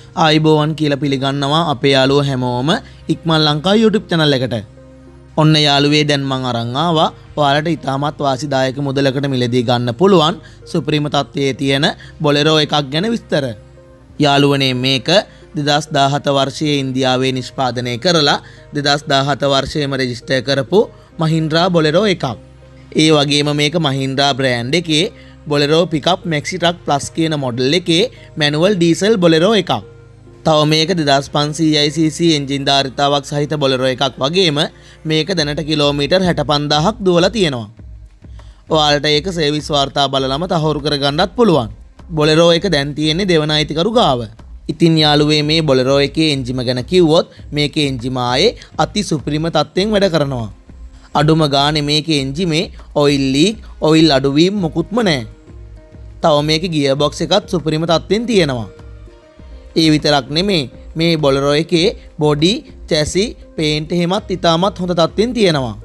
ආයිබෝවන් කියලා පිළිගන්නවා අපේ යාළුවෝ හැමෝම ඉක්මන් ලංකා YouTube channel එකට. ඔන්න යාළුවේ දැන් මං අරන් ආවා ඔයාලට ඉතාමත් වාසිදායක මුදලකට මිලදී ගන්න පුළුවන් සුප්‍රීම තත්ත්වයේ තියෙන bolero එකක් ගැන විස්තර. යාළුවනේ මේක 2017 වර්ෂයේ ඉන්දියාවේ නිෂ්පාදනය කරලා 2017 වර්ෂයේම රෙජිස්ටර් කරපු Mahindra bolero එකක්. ඒ වගේම මේක Mahindra brand එකේ bolero pickup maxi truck plus කියන මොඩල් එකේ manual diesel bolero එකක්. තව මේක 2500cc එන්ජින් ධාරිතාවක් සහිත bolero එකක් වගේම මේක දැනට කිලෝමීටර් 65000ක් දුවලා තියෙනවා. ඔයාලට ඒක සර්විස් වාර්තා බලලම තහවුරු කරගන්නත් පුළුවන්. bolero එක දැන් තියෙන්නේ දෙවන අයිතිකරු ගාව. ඉතින් යාළුවේ මේ bolero එකේ එන්ජිම ගැන කිව්වොත් මේකේ එන්ජිම ආයේ අති සුපිරිම තත්ත්වෙන් වැඩ කරනවා. අඩුම ගානේ මේකේ එන්ජිමේ oil leak, oil අඩුවීම් මොකුත්ම නැහැ. තව මේකේ gear box එකත් සුපිරිම තත්ත්වෙන් තියෙනවා. ඒ විතරක් නෙමේ මේ bolero එකේ body, chassis, paint එහෙමත් ඉතාමත් හොඳ තත්ත්වෙන් තියෙනවා.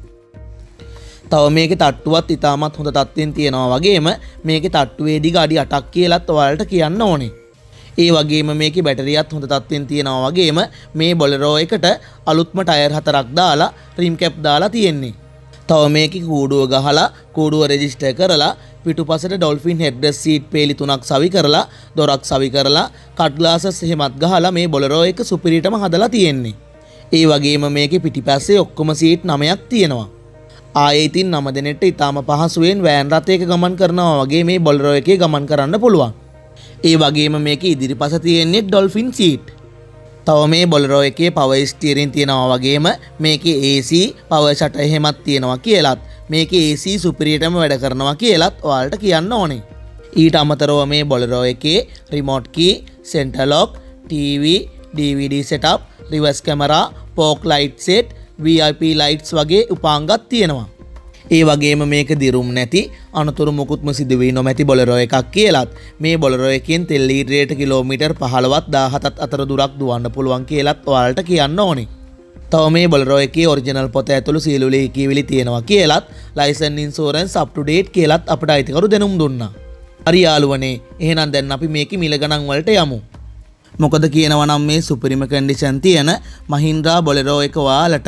තව මේකේ තට්ටුවත් ඉතාමත් හොඳ තත්ත්වෙන් තියෙනවා වගේම මේකේ තට්ටුවේ දිග අඩි 8ක් කියලාත් ඔයාලට කියන්න ඕනේ. ඒ වගේම මේකේ බැටරියත් හොඳ තත්ත්වෙන් තියෙනවා වගේම මේ bolero එකට අලුත්ම ටයර් 4ක් දාලා rim cap දාලා තියෙන්නේ. තව මේකේ කූඩුව ගහලා කූඩුව රෙජිස්ටර් කරලා පිටුපසට ඩොල්ෆින් හෙඩ්රෙස් සීට් පේලි 3ක් සවි කරලා දොරක් සවි කරලා කට් ග්ලාසස් එහෙමත් ගහලා මේ bolero එක සුපිරිටම හදලා තියෙන්නේ. ඒ වගේම මේකේ පිටිපස්සේ ඔක්කොම සීට් 9ක් තියෙනවා. ආයේ ඉතින් 9 දෙනෙක්ට ඉතාම පහසුවෙන් වෑන් රථයක ගමන් කරනවා වගේ මේ bolero එකේ ගමන් කරන්න පුළුවන්. ඒ වගේම මේකේ ඉදිරිපස තියෙන්නේ ඩොල්ෆින් සීට්. තව මේ bolero එකේ power steering තියෙනවා වගේම මේකේ AC power shutter එහෙමත් තියෙනවා කියලාත් මේකේ AC සුපිරියටම වැඩ කරනවා කියලාත් ඔයාලට කියන්න ඕනේ. ඊට අමතරව මේ bolero එකේ remote key, center lock, TV, DVD setup, reverse camera, fog light set, VIP lights වගේ උපාංගත් තියෙනවා. ඒ වගේම මේක දිරුම් නැති අනතුරු මුකුත්ම සිදු වී නොමැති bolero එකක් කියලාත් මේ bolero එකෙන් තෙල් ලීටරයකට කිලෝමීටර් 15ත් 17ත් අතර දුරක් දුවන්න පුළුවන් කියලාත් ඔයාලට කියන්න ඕනේ. තව මේ bolero එකේ ඔරිජිනල් පොත ඇතුළු සියලු ලියකියවිලි තියෙනවා කියලාත් licence insurance up to date කියලාත් අපට අයිතිකරු දැනුම් දුන්නා. හරි යාළුවනේ එහෙනම් දැන් අපි මේකේ මිල ගණන් වලට යමු. මොකද කියනවා නම් මේ සුපිරිම කන්ඩිෂන් තියෙන Mahindra bolero එක ඔයාලට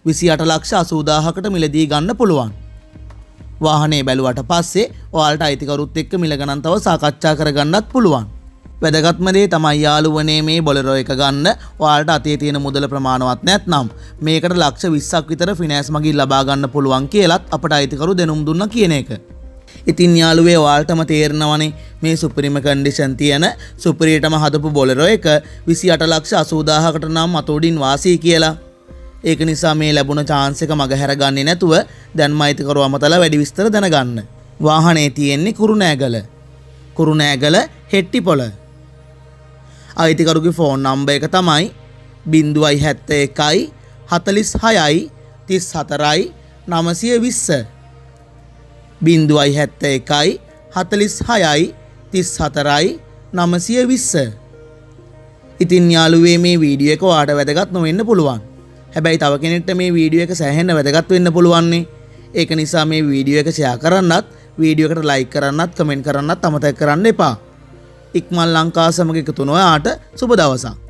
28,80,000කට මිලදී ගන්න පුළුවන්. වාහනේ බැලුවට පස්සේ ඔයාලට අයිතිකරුත් එක්ක මිල ගණන් තව සාකච්ඡා කරගන්නත් පුළුවන්. වැදගත්ම දේ තමයි යාළුවනේ මේ bolero එක ගන්න ඔයාලට අතේ තියෙන මුදල ප්‍රමාණවත් නැත්නම් මේකට ලක්ෂ 20ක් විතර ෆිනෑන්ස් මගින් ලබා ගන්න පුළුවන් කියලාත් අපට අයිතිකරු දැනුම් දුන්නා කියන එක. ඉතින් යාළුවේ ඔයාලටම තේරෙනවනේ මේ සුපිරිම කන්ඩිෂන් තියෙන සුපිරියටම හදපු bolero එක 28,80,000කට නම් අතෝඩින් වාසී කියලා. ඒක නිසා මේ ලැබුණ chance එක මගහැර ගන්නේ නැතුව දැන්ම අයිතිකරු අමතලා වැඩි විස්තර දැනගන්න. වාහනේ තියෙන්නේ කුරුණෑගල හෙට්ටිපොළ. අයිතිකරුගේ ෆෝන් නම්බර් එක තමයි 071 46 34 920. 071 46 34 920. ඉතින් යාළුවේ මේ වීඩියෝ එක ඔයාලට වැදගත් නොවෙන්න පුළුවන්. හැබැයි තව කෙනෙක්ට මේ වීඩියෝ එක සෑහෙන්න වැදගත් වෙන්න පුළුවන් නේ. ඒක නිසා මේ වීඩියෝ එක ෂෙයා කරන්නත්, වීඩියෝ එකට ලයික් කරන්නත්, කමෙන්ට් කරන්නත් අමතක කරන්න එපා. ඉක්මන් ලංකා සමග එකතු වෙන ඔයාට සුබ දවසක්.